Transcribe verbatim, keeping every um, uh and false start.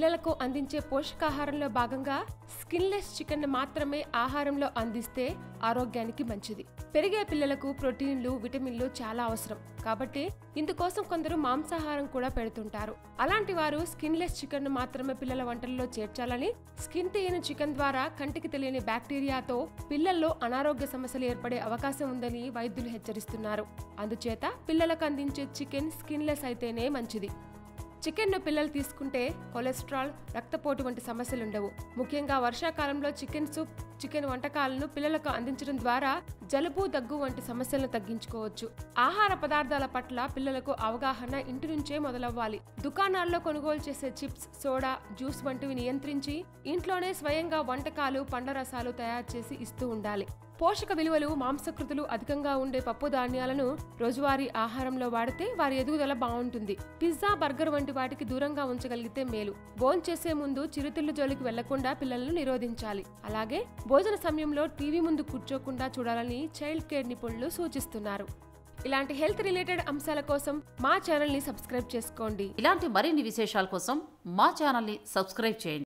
పిల్లలకు అందించే పోషకాహారంలో భాగంగా స్కిన్లెస్ చికెన్ మాత్రమే ఆహారంలో అందిస్తే ఆరోగ్యానికి మంచిది. పెరిగే పిల్లలకు ప్రోటీన్లు, విటమిన్లు చాలా అవసరం కాబట్టి ఇందుకోసం కొందరు మాంసాహారం కూడా పెడుతుంటారు. అలాంటి వారు స్కిన్లెస్ చికెన్ మాత్రమే పిల్లల వంటల్లో చేర్చాలని, స్కిన్ తీయని చికెన్ ద్వారా కంటికి తెలియని బ్యాక్టీరియాతో పిల్లల్లో అనారోగ్య సమస్యలు ఏర్పడే అవకాశం ఉందని వైద్యులు హెచ్చరిస్తున్నారు. అందుచేత పిల్లలకు అందించే చికెన్ స్కిన్లెస్ అయితేనే మంచిది. చికెన్ ను పిల్లలు తీసుకుంటే కొలెస్ట్రాల్, రక్తపోటు వంటి సమస్యలు ఉండవు. ముఖ్యంగా వర్షాకాలంలో చికెన్ సూప్, చికెన్ వంటకాలను పిల్లలకు అందించడం ద్వారా జలుబు, దగ్గు వంటి సమస్యలను తగ్గించుకోవచ్చు. ఆహార పదార్థాల పట్ల పిల్లలకు అవగాహన ఇంటి నుంచే మొదలవ్వాలి. దుకాణాల్లో కొనుగోలు చేసే చిప్స్, సోడా, జ్యూస్ వంటివి నియంత్రించి ఇంట్లోనే స్వయంగా వంటకాలు, పండ్ల రసాలు తయారు చేసి ఇస్తూ ఉండాలి. పోషక విలువలు, మాంసకృతులు అధికంగా ఉండే పప్పు ధాన్యాలను రోజువారీ ఆహారంలో వాడితే వారి ఎదుగుదల బాగుంటుంది. పిజ్జా, బర్గర్ వంటి వాటికి దూరంగా ఉంచగలిగితే మేలు. భోంచేసే ముందు చిరుతిళ్ల జోలికి వెళ్లకుండా పిల్లలను నిరోధించాలి. అలాగే భోజన సమయంలో టీవీ ముందు కూర్చోకుండా చూడాలని చైల్డ్ కేర్ నిపుణులు సూచిస్తున్నారు. ఇలాంటి హెల్త్ రిలేటెడ్ అంశాల కోసం మా ఛానల్ ని సబ్స్క్రైబ్ చేసుకోండి. ఇలాంటి మరిన్ని విశేషాల కోసం మా ఛానల్ ని సబ్స్క్రైబ్ చేయండి.